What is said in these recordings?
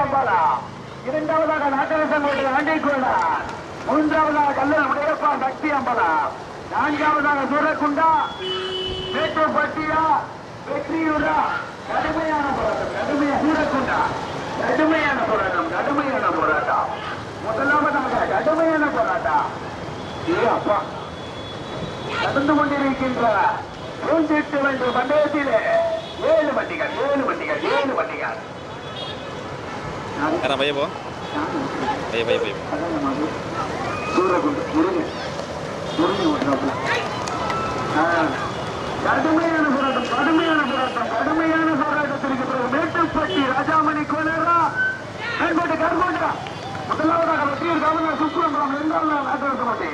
அம்பலா. இரண்டாவதாக நாட்டரசங்கோட்டை ஆண்டிக்கோளார். மூன்றாவதாக கல்லல் உடையப்பா சக்தி அம்பலா. நான்காவதாக சூரக்குண்டா மேட்டூர்பட்டியா வெற்றியூரா. கடுமையான போராட்டம், சூரக்குண்டா கடுமையான போராட்டம். முதலாவதாக கடுமையான போராட்டம். அப்பா நடந்து கொண்டிருக்கின்ற 108 பந்தயத்திலே 7 வண்டிகள். கடுமையான போராட்டத்திற்கு பிறகு மேட்டுப்பட்டி ராஜாமணி கோனரா கர்கோட்டா. முதலாவதாக வெற்றியூர் கவர்னர் சுப்ரமணியம். இரண்டாவதாக நாட்டரசங்கோட்டை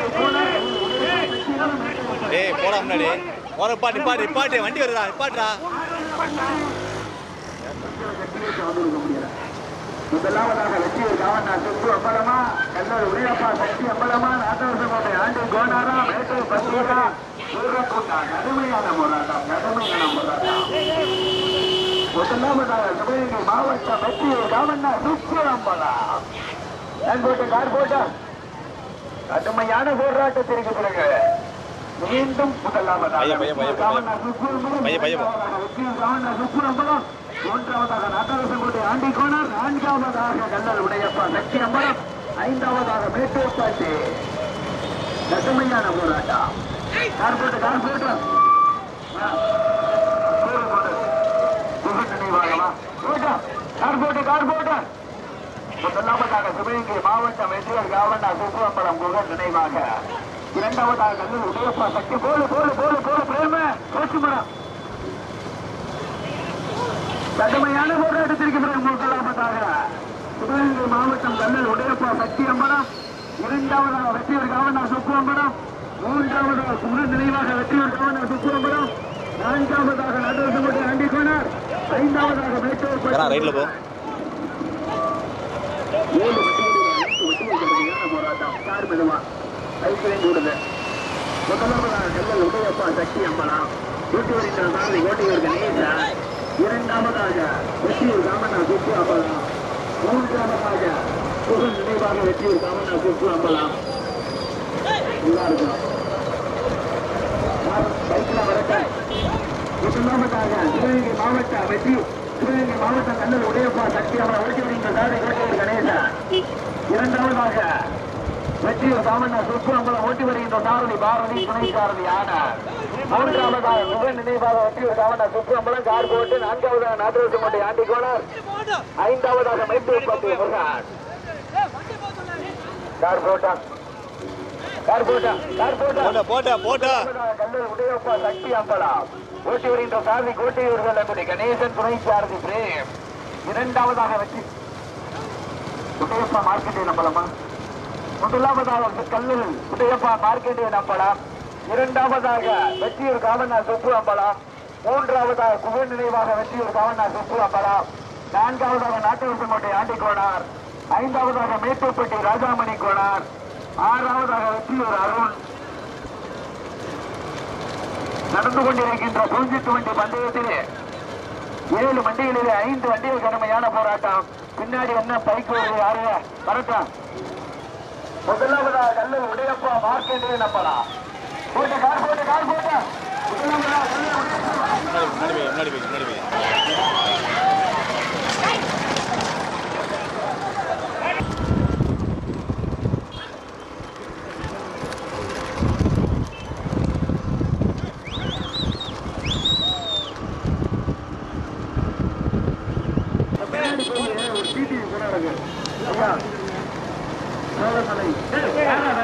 போடா முன்னாடி பாட்டு வண்டி வருதா பாட்டுடா. முதலாவதாக வெற்றியூர் கவர்னர் சுப்பு அம்பலமா கல்லூர் உடையப்பா சக்தி அம்பலமா நாட்டரசங்கோட்டை ஆண்டி கோனாரா மேட்டூர் பத்திரா சூரக்குண்டா. கடுமையான போராட்டம். முதலாவதாக சிவகங்கை மாவட்டம் வெற்றியூர் கவர்னர் சுப்பு அம்பலா கார்கோட்டா. கடுமையான போராட்டத்திற்கு பிறகு மீண்டும் முதலாவதாக சுப்புரம்பலம். மூன்றாவதாக நாட்டரசங்கோட்டை ஆண்டிக்கோணர். நான்காவதாக கல்லல் உடையப்பா சக்தி அம்பலம். ஐந்தாவதாக மேட்டூர்பட்டி. கடுமையான போராட்டம். கார்கோட்டா நினைவாகவா கார்கோட்டா. முதலாவதாக சிவகங்கை மாவட்டம் வெற்றியூர் கவர்னர் சுப்புரம்பலம் குகன் நினைவாக. இரண்டாவதாக கல்லூர் உடையப்பா சக்தி போல பிரேம கோச்சுமரம். கடுமையான போராட்டத்திற்கு பிறகு முதலாவதாக சிவகங்கை மாவட்டம் கல்லூர் உடையப்பா சக்தி அம்பலம். இரண்டாவதாக வெற்றியூர் கவர்னர் சுப்புரம்பலம். மூன்றாவதாக குகன் நினைவாக வெற்றியூர் கவர்னர் சுப்புரம்பலம். நான்காவதாக நாட்டரசங்கோட்டை ஆண்டிக்கோணர். ஐந்தாவதாக மேட்டூர் போராட்டம். யார் மெதுவா ஐக்கியம் கூடுது. முதலாவதாக கல்லல் உடையப்பா சக்தி அம்பலம். கூட்டி வருகின்ற சாரதி கோட்டையூர் கணேசா. இரண்டாவதாக வெற்றியூர் கவர்னர் சுப்பு அம்பலம். மூன்றாவதாக புகழ் நினைவாக வெற்றியூர் கவர்னர் சுப்பு அம்பலம். முதலாவதாக சிவகங்கை மாவட்டம் சிவகங்கை மாவட்டம் கல்லல் உடையப்பா சக்தி அம்பலம் ஓட்டி வருகின்ற சாரதி கோட்டையூர் கணேசா. இரண்டாவதாக வெற்றியூர் கவர்னர் சுப்பு அம்பலம் ஓட்டி வருகின்ற சாரதி பாரதி துணை சாரதி ஆனார். மூன்றாவதாக புகழ் நினைவாக வெற்றியூர் கவர்னர் சுப்பு அம்பலம் கார்கோட்டு. நான்காவதாக நாட்டரசங்கோட்டை ஆண்டிக்கோணர். ஐந்தாவதாக மேட்டூர்பட்டி முருகன். கார்கோட்டா கல்லூர் உடையப்பா சக்தி அம்பலம் ஓட்டி வருகின்ற சாரதி கோட்டையூர்கள் என்பதை கணேசன் துணை சாரதி பிரேம். இரண்டாவதாக வெற்றி உடையப்பா மார்க்கெட்டிய நம்பலமா. முதலாவதாக கல்லூர் உடையப்பா மார்க்கெட்டிய நம்பலம். இரண்டாவதாக வெற்றியூர் கவர்னர் சுப்பு அம்பலம். மூன்றாவதாக குகன் நினைவாக வெற்றியூர் கவர்னர் சுப்பு அம்பலம். நான்காவதாக நாட்டரசங்கோட்டை ஆண்டிக்கோணர். ஐந்தாவதாக மேட்டூர்பட்டி ராஜாமணி கோணர். ஆறாவதாக வெற்றியூர் அருண். நடந்து கொண்டிருக்கின்ற 108 பந்தயத்திலே 7 வண்டிகளிலே 5 வண்டிகள் கடுமையான போராட்டம். பின்னாடி என்ன பைக் யாரு வரட்டும். முதலாவதாக கல்லூர் உடையப்பா மார்க்கெட்டே நம்பலாம். ஒரு சீட்டி நடக்கு.